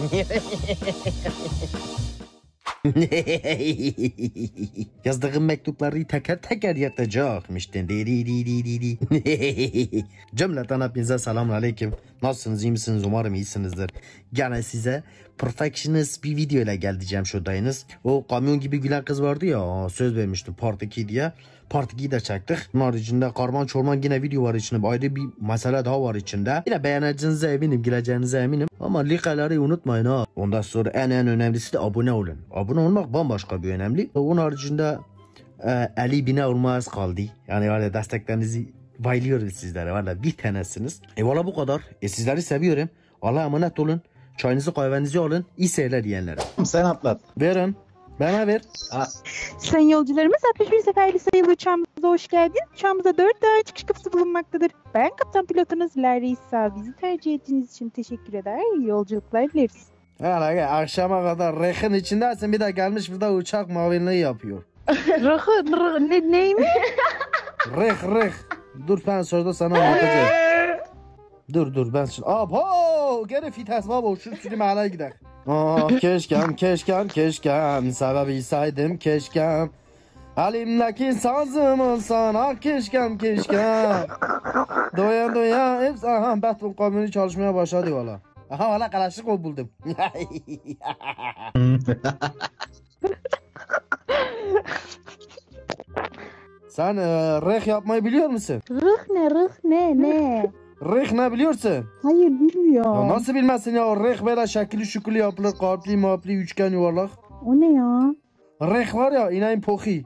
Yazdığım mektupları teker teker yatacakmıştın. Cümleten hepinize selamun aleyküm. Nasılsınız, iyi misiniz? Umarım iyisinizdir. Gene size perfectionist bir video ile geleceğim şuradayınız. O kamyon gibi gülen kız vardı ya, söz vermiştim Part 2 diye. Part 2'yi de çektik. Bunun haricinde karman çorman yine video var içinde. Ayrı bir mesele daha var içinde. Yine beğeneceğinize eminim, gireceğinize eminim. Ama like'ları unutmayın ha. Ondan sonra en önemlisi de abone olun. Abone olmak bambaşka bir önemli. Onun haricinde 50 bine olmaz kaldı. Yani öyle desteklerinizi bayılıyoruz sizlere. Valla bir tanesiniz. Valla bu kadar. Sizleri seviyorum. Allah'a emanet olun. Çayınızı kahvenizi alın. İyi seyirler diyenlere. Sen atlat. Verin. Bana ver. Sayın yolcularımız 61 seferli sayılı uçağımıza hoş geldiniz. Uçağımıza 4 daha çıkış kapısı bulunmaktadır. Ben kaptan pilotunuz Larry İsa. Bizi tercih ettiğiniz için teşekkür eder. İyi yolculuklar dileriz. Hala akşama kadar rehin içindesin, bir de gelmiş burada uçak mavinliği yapıyor. Ney mi? Reh. Dur ben sonra sana anlatacağım. Dur ben şimdi. Abo gene fites baba şu sürü mahalleye gider. Keşkem sebebi saydım keşkem. Elimdeki sazımın sana keşkem. Doya hepsi aha Batman kamyonu çalışmaya başladı valla. Aha valla kalaşık o buldum. Sen reh yapmayı biliyor musun? Rıh ne? Reh ne biliyorsun? Hayır bilmiyorum. Ya nasıl bilmezsin ya? Reh böyle şekilli şükürlü yapılır. Kalpli mapli üçgen yuvarlak. O ne ya? Reh var ya inayın poki.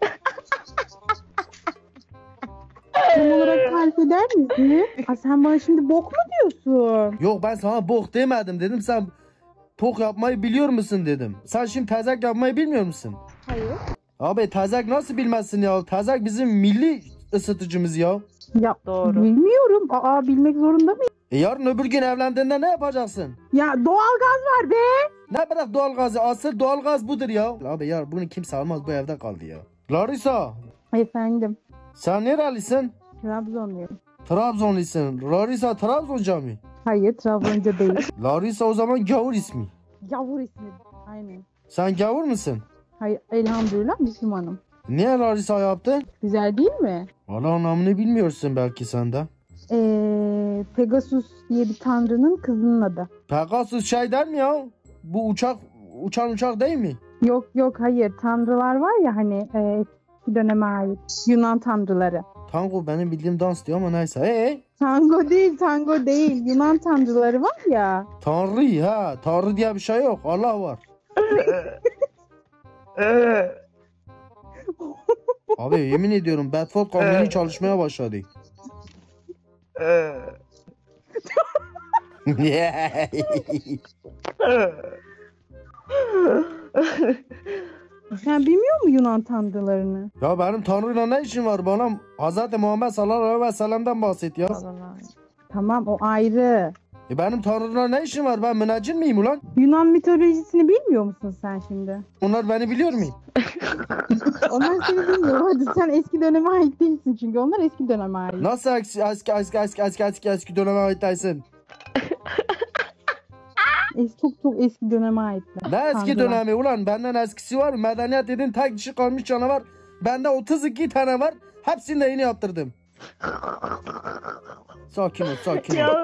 Tam olarak tarif eder misin? Sen bana şimdi bok mu diyorsun? Yok ben sana bok demedim, dedim sen pok yapmayı biliyor musun dedim. Sen şimdi tezek yapmayı bilmiyor musun? Hayır. Abi tezek nasıl bilmezsin ya? Tezek bizim milli ısıtıcımız ya. Ya doğru. Bilmiyorum. Bilmek zorunda mıyım? Yarın öbür gün evlendiğinde ne yapacaksın? Ya doğalgaz var be. Ne bırak doğalgazı, asıl doğalgaz budur ya. Abi ya bunu kimse almaz, bu evde kaldı ya. Larissa. Efendim. Sen nerelisin? Trabzonluyum. Trabzonlusun. Larissa Trabzonca mı? Hayır Trabzonca değil. Larissa o zaman gavur ismi. Gavur ismi. Aynen. Sen gavur musun? Hayır elhamdülillah Müslümanım. Niye Larissa yaptın? Güzel değil mi? Valla anlamını bilmiyorsun belki sen de. Pegasus diye bir tanrının kızının adı. Pegasus şey der mi ya? Bu uçan uçak değil mi? Yok hayır tanrılar var ya hani eski döneme ait Yunan tanrıları. Tango benim bildiğim dans diyor ama neyse. Tango değil Yunan tanrıları var ya. Tanrı ha, Tanrı diye bir şey yok, Allah var. Abi yemin ediyorum Bedford kamyonu çalışmaya başladı. Sen bilmiyor musun Yunan tanrılarını? Ya benim Tanrı'yla ne işim var, bana Hz. Muhammed sallallahu aleyhi ve sellem'den bahset ya. Tamam o ayrı. Benim Tanrı'yla ne işim var, ben müneccim miyim ulan? Yunan mitolojisini bilmiyor musun sen şimdi? Onlar beni biliyor mu? Onlar seni bilmiyor. Hadi sen eski döneme ait değilsin çünkü onlar eski döneme ait. Nasıl eski döneme ait değilsin? Çok eski döneme ait. Ne eski dönemi ulan, benden eskisi var mı? Medeniyet dedin tek dişi kalmış canavar. Bende 32 tane var. Hepsini de yeni yaptırdım. Sakin ol.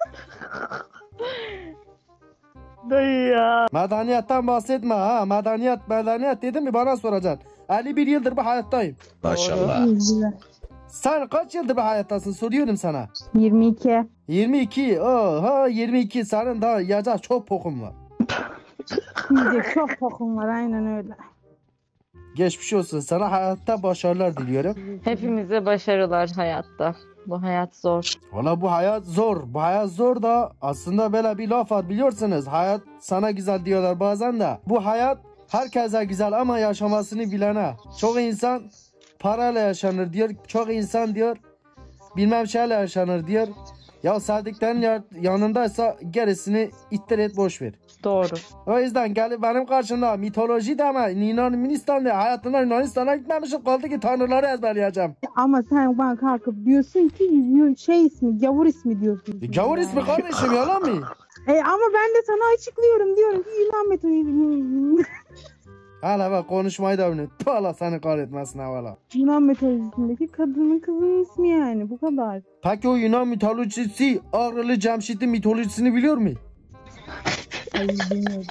Dayı ya. Medeniyetten bahsetme ha. Medeniyet dedim mi bana soracaksın. 51 yıldır bu hayattayım. Maşallah. Sen kaç yıldır bu hayattasın soruyorum sana. 22. 22. Oha 22. Senin daha yiyecek çok pokun var. Yiyecek çok pokun var aynen öyle. Geçmiş olsun. Sana hayatta başarılar diliyorum. Hepimize başarılar hayatta. Bu hayat zor. Valla bu hayat zor. Bu hayat zor da aslında böyle bir laf var biliyorsunuz. Hayat sana güzel diyorlar bazen de. Bu hayat herkese güzel ama yaşamasını bilene. Çok insan parayla yaşanır diyor. Çok insan diyor bilmem şeyle yaşanır diyor. Ya sevdiklerin yanındaysa gerisini ittir et boş ver. Doğru. O yüzden gelip benim karşımda mitoloji deme, Yunanistan de hayatımda Yunanistan'a gitmemişim, kaldı ki tanrıları ezberleyeceğim. Ama sen bana kalkıp diyorsun ki şey ismi, gavur ismi diyorsun. Gavur ismi kardeşim yalan mı? Ama ben de sana açıklıyorum, diyorum ki Yunan mitolojisinde Hala bak konuşmayı da unut. Allah seni kahretmesin hala. Yunan mitolojisindeki kadının kızının ismi yani, bu kadar. Peki o Yunan mitolojisi Ağrılı Cemşit'in mitolojisini biliyor mu? Hayır, bilmiyorum.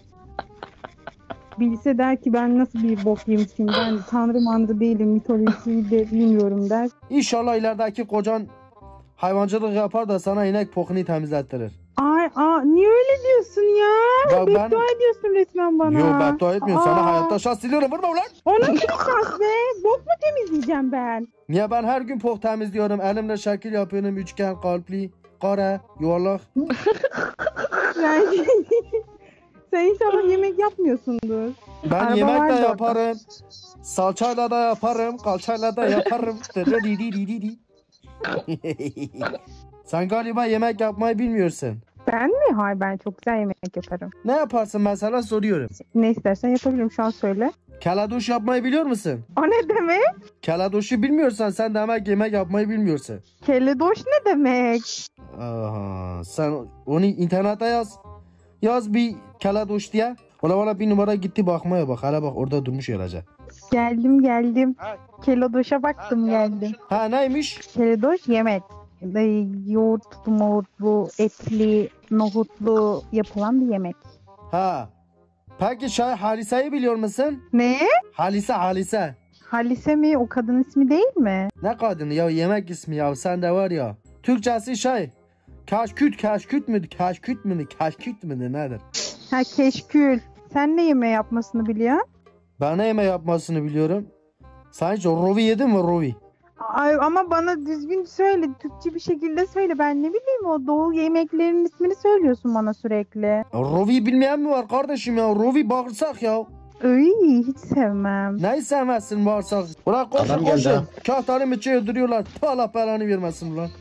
Bilse der ki ben nasıl bir bok yemişim, ben tanrı mandrı değilim, mitolojisi de bilmiyorum der. İnşallah ilerideki kocan hayvancılık yapar da sana inek pokunu temizlettirir. Niye öyle diyorsun ya? Bak ben... Beddua ediyorsun resmen bana. Yo beddua etmiyorum. Sana hayatta şans diliyorum. Vurma ulan. O nasıl bir şans be? Bok mu temizleyeceğim ben? Niye ben her gün pok temizliyorum. Elimle şekil yapıyorum. Üçgen, kalpli, kare, yuvarlak. Yani sen inşallah yemek yapmıyorsundur. Ben Araba yemek var de da yaparım. Salçayla da yaparım. Kalçayla da yaparım. Sen galiba yemek yapmayı bilmiyorsun. Ben mi? Hayır, ben çok güzel yemek yaparım. Ne yaparsın mesela soruyorum. Ne istersen yapabilirim, şu an söyle. Keladoş yapmayı biliyor musun? O ne demek? Keladoşu bilmiyorsan sen demek yemek yapmayı bilmiyorsun. Kelledoş ne demek? Aha, sen onu internete yaz. Yaz bir keladoş diye. Ola bir numara gitti bakmaya bak. Hala bak orada durmuş öylece. Geldim. Kelledoş'a baktım, geldim. Ha neymiş? Kelledoş yemek. Yoğurtlu, moğurtlu, etli, nohutlu yapılan bir yemek. Ha. Peki Halise'yi biliyor musun? Ne? Halise. Halise mi? O kadın ismi değil mi? Ne kadını ya, yemek ismi ya, sen de var ya. Türkçesi kaşküt müdür nedir? Ha, keşkül. Sen ne yemeği yapmasını biliyorsun? Ben ne yemeği yapmasını biliyorum. Sen hiç rovi yedin mi rovi? Ay, ama bana düzgün söyle. Türkçe bir şekilde söyle. Ben ne bileyim, o doğu yemeklerinin ismini söylüyorsun bana sürekli. Rovi bilmeyen mi var kardeşim ya? Rovi bağırsak ya. Iy, hiç sevmem. Neyi sevmezsin bağırsak? Bırak Adam geldi koşun. ha. Kahtarı mıçı öldürüyorlar. Allah belanı vermesin ulan.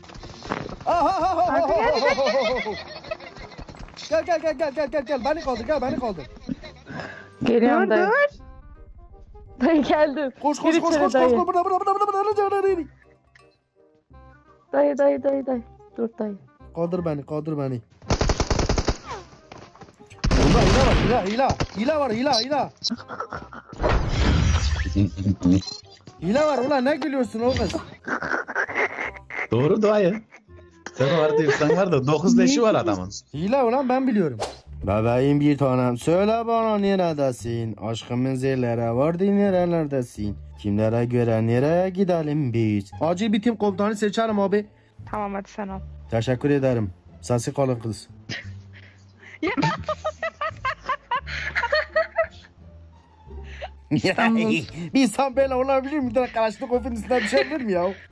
Gel. Beni kaldır. Geliyorum dayı. Dur. Dayı geldim. Koş. Gir içeri dayı. Burada. Dayı. Dur dayı. Kaldır beni. Burada hile var. Hile var ulan, ne gülüyorsun o kız? Doğru dayı. Sen var diyorsan var da 9 leşi var adamın. Hile ulan, ben biliyorum. Bebeğim bir tanem, söyle bana neredesin? Aşkımın zerlere vardı, nerelerdesin? Kimlere göre nereye gidelim biz? Acil bir tim komutanı seçerim abi. Tamam, hadi sen al. Teşekkür ederim. Sesi kalın kız. Bir insan böyle olabilir mi? Direkt Kalaşnikov'un üstüne düşebilir mi ya?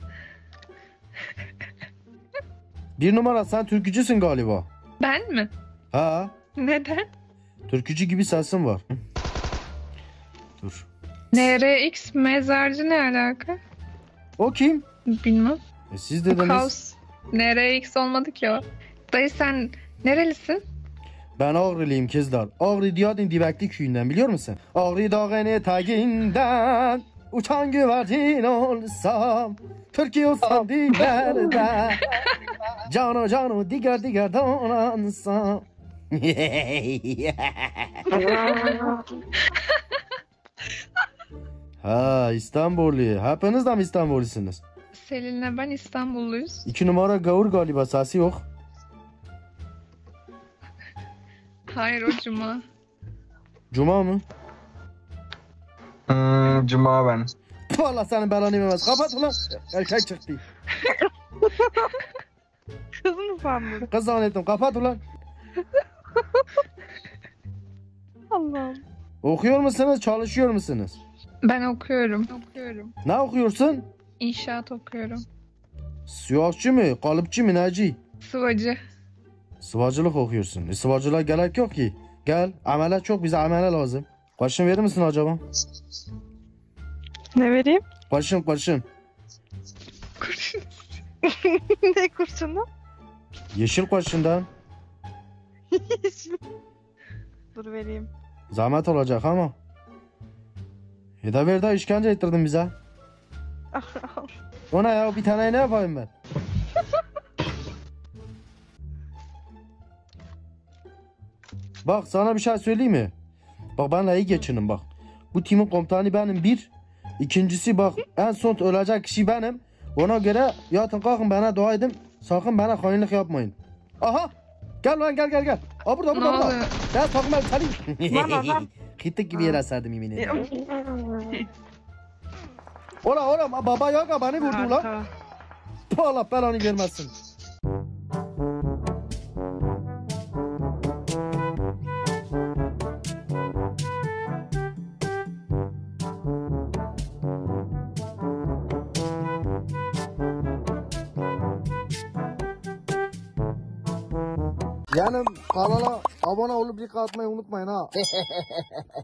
Bir numara, sen türkücüsün galiba. Ben mi? Ha? Neden? Türkücü gibi sesin var. Dur. NRX mezarcı ne alaka? O kim? Bilmem. Siz dediniz. Kaos. NRX olmadı ki o. Dayı sen nerelisin? Ben Ağrılıyım kızlar. Ağrı Diyadin Dibekli köyünden, biliyor musun? Ağrı dağın eteğinden uçan güvercin olsam, Türkiye olsam dillerde cano diğer donansam. Ha, İstanbullu. Hepiniz de mi İstanbullusunuz? Selin'le ben İstanbulluyuz. 2 numara gavur galiba, sesi yok. Hayır, o Cuma. Cuma mı? Cuma ben. Allah senin belanı vermez. Kapat ulan. Erkek çıktı. Kız mı sandın? Kız zannettim. Kapat ulan. Allah'ım. Okuyor musunuz? Çalışıyor musunuz? Ben okuyorum. Ne okuyorsun? İnşaat okuyorum. Siyahçı mı? Kalıpçı mı? Neci? Sıvacı. Sıvacılık okuyorsun. Sıvacılığa gerek yok ki. Gel. Amele çok, bize amele lazım. Kurşun verir misin acaba? Ne vereyim? Kurşun. Kurşun. Ne kurşunu? Yeşil kurşundan. Dur vereyim. Zahmet olacak ama. Ya ver de işkence ettirdin bize. O ne ya? Bir tane ne yapayım ben? Bak sana bir şey söyleyeyim mi? Bak benimle iyi geçinin bak. Bu timin komutanı benim bir. İkincisi bak en son ölecek kişi benim. Ona göre yatın kalkın bana dua edin. Sakın bana hainlik yapmayın. Aha! Gel lan gel. Aa burada Ne burada. oluyor? Gel takım elbiseli. Hittik gibi yere serdim yemini. Ola baba yaga beni vurdu lan. Allah belanı vermesin. Yani kanala abone olup like atmayı unutmayın ha.